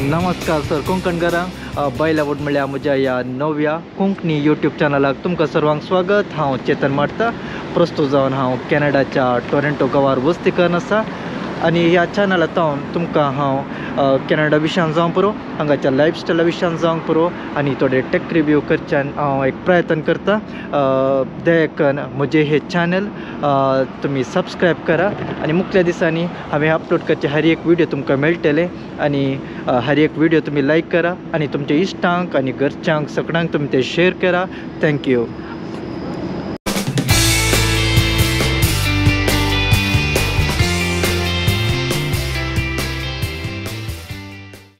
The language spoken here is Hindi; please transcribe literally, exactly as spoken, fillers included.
नमस्कार सर कोंकणकारांक बायलावड म्हळ्यार म्हज्या ह्या नव्या कोंकणी यूट्यूब चॅनलाक तुमकां सर्वांक स्वागत। हांव चेतन मारता। प्रस्तुत जावन हांव कॅनडाच्या टोरंटो गांवार वस्ती करन आसा आनी ह्या चॅनलांतल्यान तुमकां हांव कॅनडा विशयान जावं पुरो, हांगाच्या लायफस्टायला विशयान जावंक पुरो आनी थोडे टेक रिव्यू करच्यान हांव एक प्रयत्न करता। दयाकन म्हजें हें चॅनल तुमी सबस्क्रायब करा आनी मुखल्या दिसांनी हांवें अपलोड करचे हर एक व्हिडिओ तुमकां मेळटले आनी हर एक व्हिडिओ तुम्ही लाईक करा आणि तुमच्या इश्टांक आणि घरच्यांक सगळ्यांक तुम्ही ते शेअर करा। थँक्यू।